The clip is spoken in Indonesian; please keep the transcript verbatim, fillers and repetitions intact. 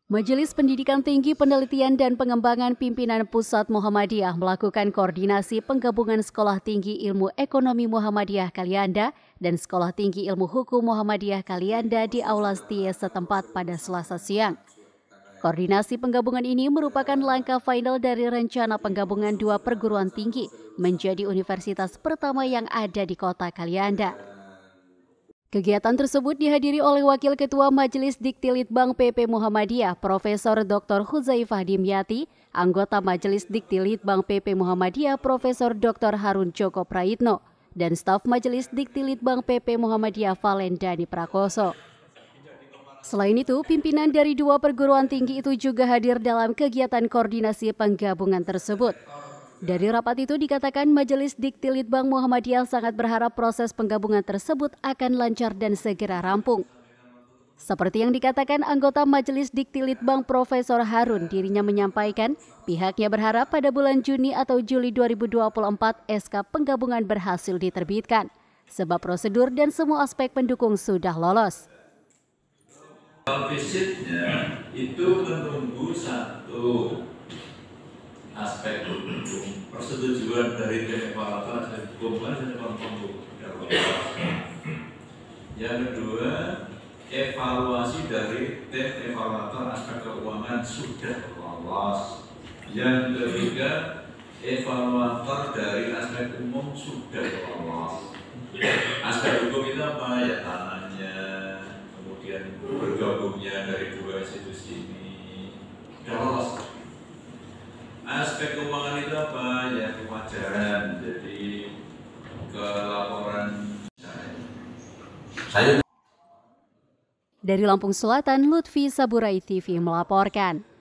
Majelis Pendidikan Tinggi Penelitian dan Pengembangan Pimpinan Pusat Muhammadiyah melakukan koordinasi penggabungan Sekolah Tinggi Ilmu Ekonomi Muhammadiyah Kalianda dan Sekolah Tinggi Ilmu Hukum Muhammadiyah Kalianda di Aula Setia setempat pada Selasa siang. Koordinasi penggabungan ini merupakan langkah final dari rencana penggabungan dua perguruan tinggi menjadi universitas pertama yang ada di kota Kalianda. Kegiatan tersebut dihadiri oleh Wakil Ketua Majelis Diktilitbang P P Muhammadiyah, Profesor Doktor Huzaifah Dimyati, anggota Majelis Diktilitbang P P Muhammadiyah, Profesor Doktor Harun Joko Praitno, dan staf Majelis Diktilitbang P P Muhammadiyah Valendani Prakoso. Selain itu, pimpinan dari dua perguruan tinggi itu juga hadir dalam kegiatan koordinasi penggabungan tersebut. Dari rapat itu dikatakan Majelis Diktilitbang Muhammadiyah sangat berharap proses penggabungan tersebut akan lancar dan segera rampung. Seperti yang dikatakan anggota Majelis Diktilitbang Profesor Harun, dirinya menyampaikan pihaknya berharap pada bulan Juni atau Juli dua ribu dua puluh empat S K penggabungan berhasil diterbitkan, sebab prosedur dan semua aspek pendukung sudah lolos. Visitnya itu menunggu satu aspek hukum, persetujuan dari tim evaluator dan hukum dan hukum. Yang kedua, evaluasi dari tim evaluator aspek keuangan sudah lolos. Yang ketiga, evaluator dari aspek umum sudah lolos. Aspek hukum itu apa? Ya tanahnya, kemudian bergabungnya dari dua institusi ini sudah lolos. Aspek keuangan itu apa? Ya kewajaran, jadi kelaporan saya. Dari Lampung Selatan, Lutfi Saburai T V melaporkan.